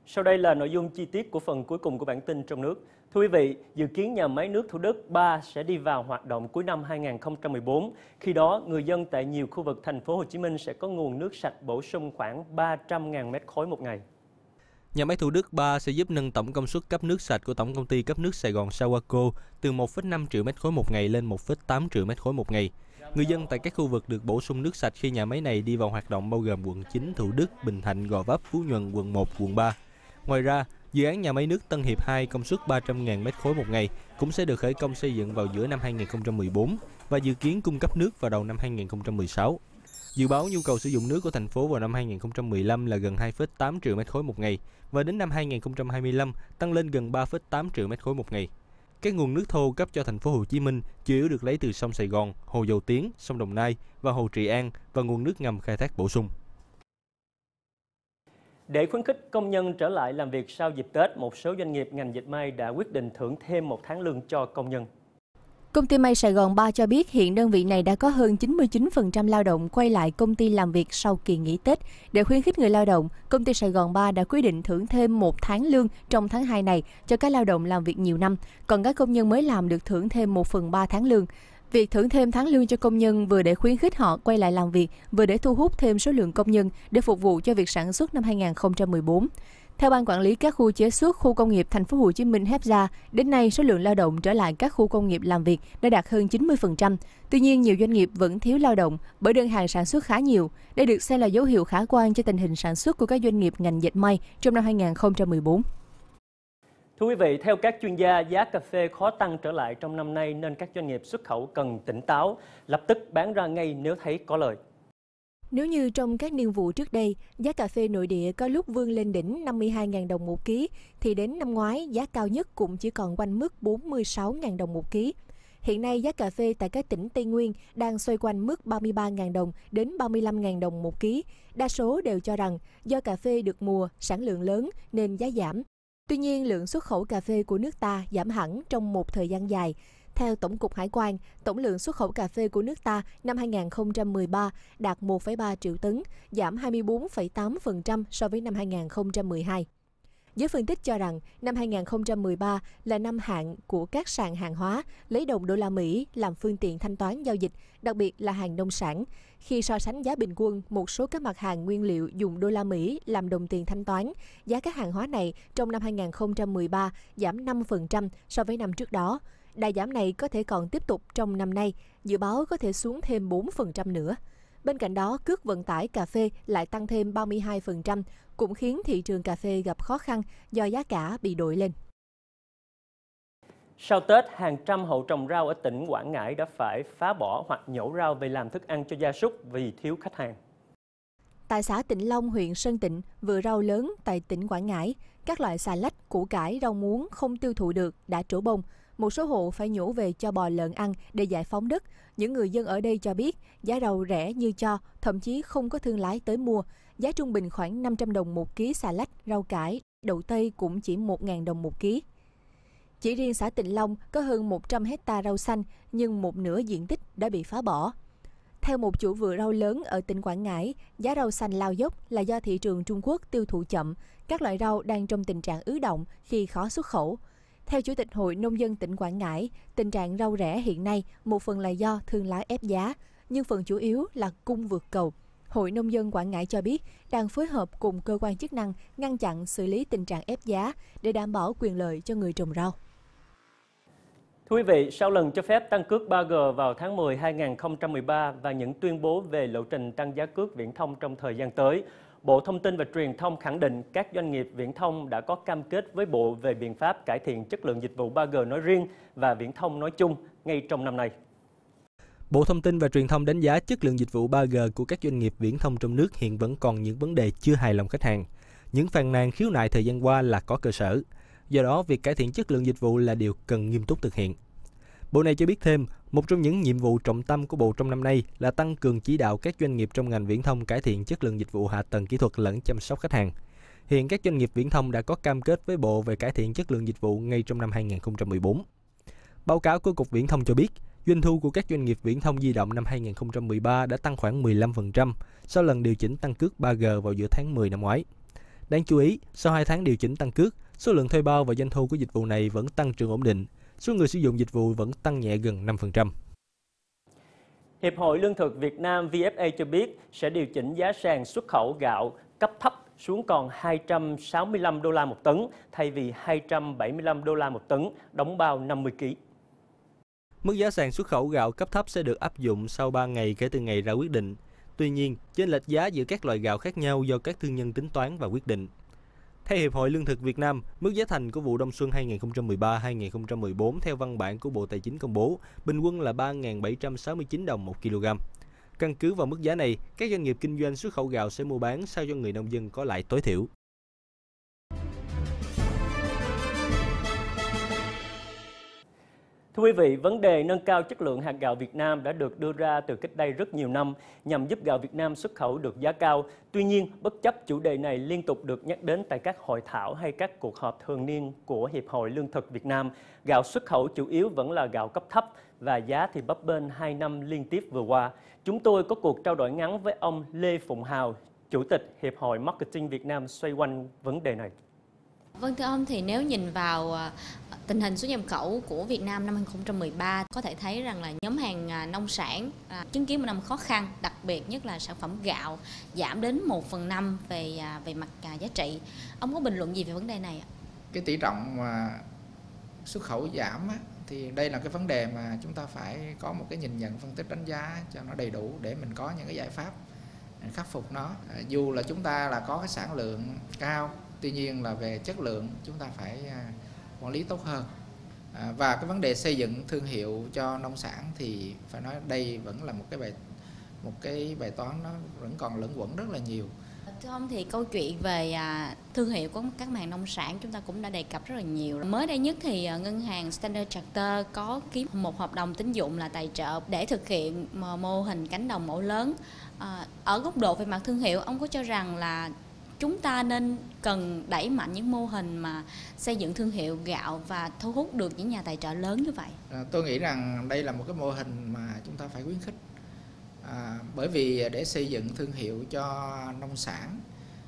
Sau đây là nội dung chi tiết của phần cuối cùng của bản tin trong nước. Thưa quý vị, dự kiến nhà máy nước Thủ Đức 3 sẽ đi vào hoạt động cuối năm 2014. Khi đó, người dân tại nhiều khu vực thành phố Hồ Chí Minh sẽ có nguồn nước sạch bổ sung khoảng 300.000 mét khối một ngày. Nhà máy Thủ Đức 3 sẽ giúp nâng tổng công suất cấp nước sạch của Tổng công ty cấp nước Sài Gòn Sawako từ 1,5 triệu mét khối một ngày lên 1,8 triệu mét khối một ngày. Người dân tại các khu vực được bổ sung nước sạch khi nhà máy này đi vào hoạt động bao gồm quận 9, Thủ Đức, Bình Thạnh, Gò Vấp, Phú Nhuận, quận 1, quận 3. Ngoài ra, dự án nhà máy nước Tân Hiệp 2 công suất 300.000 mét khối một ngày cũng sẽ được khởi công xây dựng vào giữa năm 2014 và dự kiến cung cấp nước vào đầu năm 2016. Dự báo nhu cầu sử dụng nước của thành phố vào năm 2015 là gần 2,8 triệu mét khối một ngày và đến năm 2025 tăng lên gần 3,8 triệu mét khối một ngày. Các nguồn nước thô cấp cho thành phố Hồ Chí Minh chủ yếu được lấy từ sông Sài Gòn, hồ Dầu Tiếng, sông Đồng Nai và hồ Trị An và nguồn nước ngầm khai thác bổ sung. Để khuyến khích công nhân trở lại làm việc sau dịp Tết, một số doanh nghiệp ngành dệt may đã quyết định thưởng thêm một tháng lương cho công nhân. Công ty may Sài Gòn 3 cho biết hiện đơn vị này đã có hơn 99% lao động quay lại công ty làm việc sau kỳ nghỉ Tết. Để khuyến khích người lao động, công ty Sài Gòn 3 đã quyết định thưởng thêm một tháng lương trong tháng 2 này cho các lao động làm việc nhiều năm, còn các công nhân mới làm được thưởng thêm 1/3 tháng lương. Việc thưởng thêm tháng lương cho công nhân vừa để khuyến khích họ quay lại làm việc, vừa để thu hút thêm số lượng công nhân để phục vụ cho việc sản xuất năm 2014. Theo Ban Quản lý các khu chế xuất khu công nghiệp Thành phố Hồ Chí Minh HEPZA, đến nay số lượng lao động trở lại các khu công nghiệp làm việc đã đạt hơn 90%. Tuy nhiên, nhiều doanh nghiệp vẫn thiếu lao động bởi đơn hàng sản xuất khá nhiều. Đây được xem là dấu hiệu khả quan cho tình hình sản xuất của các doanh nghiệp ngành dệt may trong năm 2014. Thưa quý vị, theo các chuyên gia, giá cà phê khó tăng trở lại trong năm nay nên các doanh nghiệp xuất khẩu cần tỉnh táo, lập tức bán ra ngay nếu thấy có lời. Nếu như trong các niên vụ trước đây, giá cà phê nội địa có lúc vươn lên đỉnh 52.000 đồng một ký, thì đến năm ngoái giá cao nhất cũng chỉ còn quanh mức 46.000 đồng một ký. Hiện nay giá cà phê tại các tỉnh Tây Nguyên đang xoay quanh mức 33.000 đồng đến 35.000 đồng một ký. Đa số đều cho rằng do cà phê được mùa, sản lượng lớn nên giá giảm. Tuy nhiên, lượng xuất khẩu cà phê của nước ta giảm hẳn trong một thời gian dài. Theo Tổng cục Hải quan, tổng lượng xuất khẩu cà phê của nước ta năm 2013 đạt 1,3 triệu tấn, giảm 24,8% so với năm 2012. Giới phân tích cho rằng năm 2013 là năm hạn của các sàn hàng hóa lấy đồng đô la Mỹ làm phương tiện thanh toán giao dịch, đặc biệt là hàng nông sản. Khi so sánh giá bình quân, một số các mặt hàng nguyên liệu dùng đô la Mỹ làm đồng tiền thanh toán, giá các hàng hóa này trong năm 2013 giảm 5% so với năm trước đó. Đà giảm này có thể còn tiếp tục trong năm nay, dự báo có thể xuống thêm 4% nữa. Bên cạnh đó, cước vận tải cà phê lại tăng thêm 32%, cũng khiến thị trường cà phê gặp khó khăn do giá cả bị đội lên. Sau Tết, hàng trăm hộ trồng rau ở tỉnh Quảng Ngãi đã phải phá bỏ hoặc nhổ rau về làm thức ăn cho gia súc vì thiếu khách hàng. Tại xã Tịnh Long, huyện Sơn Tịnh, vựa rau lớn tại tỉnh Quảng Ngãi, các loại xà lách, củ cải, rau muống không tiêu thụ được đã trổ bông. Một số hộ phải nhổ về cho bò lợn ăn để giải phóng đất. Những người dân ở đây cho biết giá rau rẻ như cho, thậm chí không có thương lái tới mua. Giá trung bình khoảng 500 đồng một ký xà lách, rau cải, đậu tây cũng chỉ 1.000 đồng một ký. Chỉ riêng xã Tịnh Long có hơn 100 hectare rau xanh nhưng một nửa diện tích đã bị phá bỏ. Theo một chủ vựa rau lớn ở tỉnh Quảng Ngãi, giá rau xanh lao dốc là do thị trường Trung Quốc tiêu thụ chậm, các loại rau đang trong tình trạng ứ đọng khi khó xuất khẩu. Theo Chủ tịch Hội Nông dân tỉnh Quảng Ngãi, tình trạng rau rẻ hiện nay một phần là do thương lái ép giá, nhưng phần chủ yếu là cung vượt cầu. Hội Nông dân Quảng Ngãi cho biết đang phối hợp cùng cơ quan chức năng ngăn chặn xử lý tình trạng ép giá để đảm bảo quyền lợi cho người trồng rau. Thưa quý vị, sau lần cho phép tăng cước 3G vào tháng 10 2013 và những tuyên bố về lộ trình tăng giá cước viễn thông trong thời gian tới, Bộ Thông tin và Truyền thông khẳng định các doanh nghiệp viễn thông đã có cam kết với Bộ về biện pháp cải thiện chất lượng dịch vụ 3G nói riêng và viễn thông nói chung ngay trong năm nay. Bộ Thông tin và Truyền thông đánh giá chất lượng dịch vụ 3G của các doanh nghiệp viễn thông trong nước hiện vẫn còn những vấn đề chưa hài lòng khách hàng. Những phàn nàn khiếu nại thời gian qua là có cơ sở. Do đó, việc cải thiện chất lượng dịch vụ là điều cần nghiêm túc thực hiện. Bộ này cho biết thêm, một trong những nhiệm vụ trọng tâm của Bộ trong năm nay là tăng cường chỉ đạo các doanh nghiệp trong ngành viễn thông cải thiện chất lượng dịch vụ hạ tầng kỹ thuật lẫn chăm sóc khách hàng. Hiện các doanh nghiệp viễn thông đã có cam kết với Bộ về cải thiện chất lượng dịch vụ ngay trong năm 2014. Báo cáo của Cục Viễn thông cho biết, doanh thu của các doanh nghiệp viễn thông di động năm 2013 đã tăng khoảng 15% sau lần điều chỉnh tăng cước 3G vào giữa tháng 10 năm ngoái. Đáng chú ý, sau 2 tháng điều chỉnh tăng cước, số lượng thuê bao và doanh thu của dịch vụ này vẫn tăng trưởng ổn định. Số người sử dụng dịch vụ vẫn tăng nhẹ gần 5%. Hiệp hội Lương thực Việt Nam VFA cho biết sẽ điều chỉnh giá sàn xuất khẩu gạo cấp thấp xuống còn 265 đô la một tấn thay vì 275 đô la một tấn, đóng bao 50 kg. Mức giá sàn xuất khẩu gạo cấp thấp sẽ được áp dụng sau 3 ngày kể từ ngày ra quyết định. Tuy nhiên, chênh lệch giá giữa các loại gạo khác nhau do các thương nhân tính toán và quyết định. Theo Hiệp hội Lương thực Việt Nam, mức giá thành của vụ đông xuân 2013-2014 theo văn bản của Bộ Tài chính công bố, bình quân là 3.769 đồng một kg. Căn cứ vào mức giá này, các doanh nghiệp kinh doanh xuất khẩu gạo sẽ mua bán sao cho người nông dân có lãi tối thiểu. Thưa quý vị, vấn đề nâng cao chất lượng hạt gạo Việt Nam đã được đưa ra từ cách đây rất nhiều năm nhằm giúp gạo Việt Nam xuất khẩu được giá cao. Tuy nhiên, bất chấp chủ đề này liên tục được nhắc đến tại các hội thảo hay các cuộc họp thường niên của Hiệp hội Lương thực Việt Nam, gạo xuất khẩu chủ yếu vẫn là gạo cấp thấp và giá thì bấp bênh 2 năm liên tiếp vừa qua. Chúng tôi có cuộc trao đổi ngắn với ông Lê Phụng Hào, Chủ tịch Hiệp hội Marketing Việt Nam xoay quanh vấn đề này. Vâng, thưa ông, thì nếu nhìn vào tình hình xuất nhập khẩu của Việt Nam năm 2013, có thể thấy rằng là nhóm hàng nông sản chứng kiến một năm khó khăn, đặc biệt nhất là sản phẩm gạo giảm đến 1/5 về mặt giá trị. Ông có bình luận gì về vấn đề này ạ? Cái tỷ trọng xuất khẩu giảm thì đây là cái vấn đề mà chúng ta phải có một cái nhìn nhận, phân tích, đánh giá cho nó đầy đủ để mình có những cái giải pháp khắc phục nó. Dù là chúng ta là có cái sản lượng cao, tuy nhiên là về chất lượng chúng ta phải quản lý tốt hơn. Và cái vấn đề xây dựng thương hiệu cho nông sản thì phải nói đây vẫn là một cái bài toán nó vẫn còn lẫn quẩn rất là nhiều. Thưa ông, thì câu chuyện về thương hiệu của các mặt hàng nông sản chúng ta cũng đã đề cập rất là nhiều. Mới đây nhất thì ngân hàng Standard Chartered có ký một hợp đồng tín dụng là tài trợ để thực hiện mô hình cánh đồng mẫu lớn. Ở góc độ về mặt thương hiệu, ông có cho rằng là chúng ta nên cần đẩy mạnh những mô hình mà xây dựng thương hiệu gạo và thu hút được những nhà tài trợ lớn như vậy? Tôi nghĩ rằng đây là một cái mô hình mà chúng ta phải khuyến khích. Bởi vì để xây dựng thương hiệu cho nông sản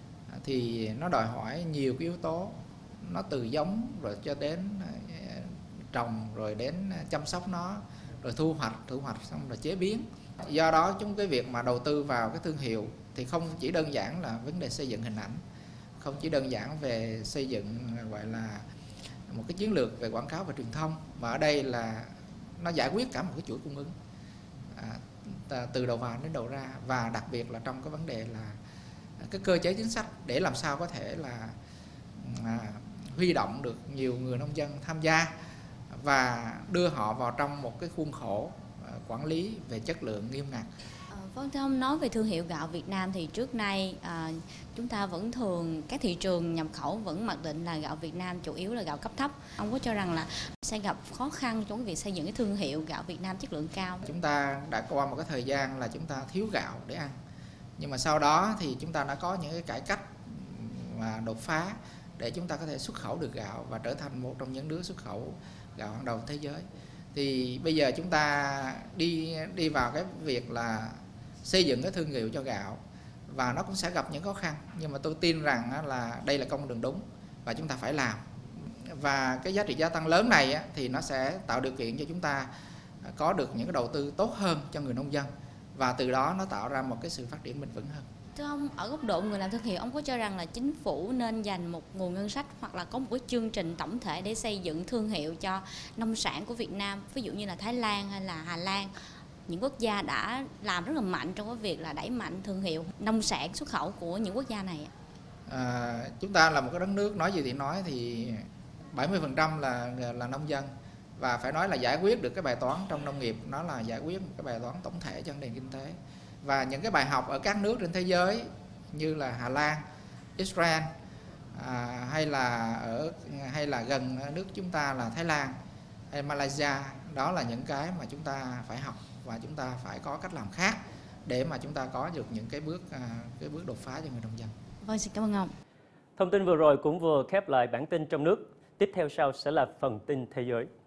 thì nó đòi hỏi nhiều cái yếu tố, nó từ giống rồi cho đến trồng, rồi đến chăm sóc nó, rồi thu hoạch xong rồi chế biến. Do đó cái việc mà đầu tư vào cái thương hiệu thì không chỉ đơn giản là vấn đề xây dựng hình ảnh, không chỉ đơn giản về xây dựng gọi là một cái chiến lược về quảng cáo và truyền thông, mà ở đây là nó giải quyết cả một cái chuỗi cung ứng từ đầu vào đến đầu ra, và đặc biệt là trong cái vấn đề là cái cơ chế chính sách để làm sao có thể là huy động được nhiều người nông dân tham gia và đưa họ vào trong một cái khuôn khổ quản lý về chất lượng nghiêm ngặt. Vâng, thưa ông, nói về thương hiệu gạo Việt Nam thì trước nay chúng ta vẫn thường, các thị trường nhập khẩu vẫn mặc định là gạo Việt Nam chủ yếu là gạo cấp thấp. Ông có cho rằng là sẽ gặp khó khăn trong cái việc xây dựng cái thương hiệu gạo Việt Nam chất lượng cao? Chúng ta đã qua một cái thời gian là chúng ta thiếu gạo để ăn, nhưng mà sau đó thì chúng ta đã có những cái cải cách và đột phá để chúng ta có thể xuất khẩu được gạo và trở thành một trong những nước xuất khẩu gạo hàng đầu thế giới. Thì bây giờ chúng ta đi vào cái việc là xây dựng cái thương hiệu cho gạo, và nó cũng sẽ gặp những khó khăn, nhưng mà tôi tin rằng là đây là con đường đúng và chúng ta phải làm. Và cái giá trị gia tăng lớn này thì nó sẽ tạo điều kiện cho chúng ta có được những cái đầu tư tốt hơn cho người nông dân, và từ đó nó tạo ra một cái sự phát triển bền vững hơn. Thưa ông, ở góc độ người làm thương hiệu, ông có cho rằng là chính phủ nên dành một nguồn ngân sách hoặc là có một cái chương trình tổng thể để xây dựng thương hiệu cho nông sản của Việt Nam, ví dụ như là Thái Lan hay là Hà Lan, những quốc gia đã làm rất là mạnh trong cái việc là đẩy mạnh thương hiệu nông sản xuất khẩu của những quốc gia này? Chúng ta là một cái đất nước, nói gì thì nói, thì 70% là nông dân, và phải nói là giải quyết được cái bài toán trong nông nghiệp, nó là giải quyết một cái bài toán tổng thể cho nền kinh tế. Và những cái bài học ở các nước trên thế giới như là Hà Lan, Israel, hay là gần nước chúng ta là Thái Lan hay Malaysia, đó là những cái mà chúng ta phải học và chúng ta phải có cách làm khác để mà chúng ta có được những cái bước đột phá cho người nông dân. Vâng, xin cảm ơn ông. Thông tin vừa rồi cũng vừa khép lại bản tin trong nước. Tiếp theo sau sẽ là phần tin thế giới.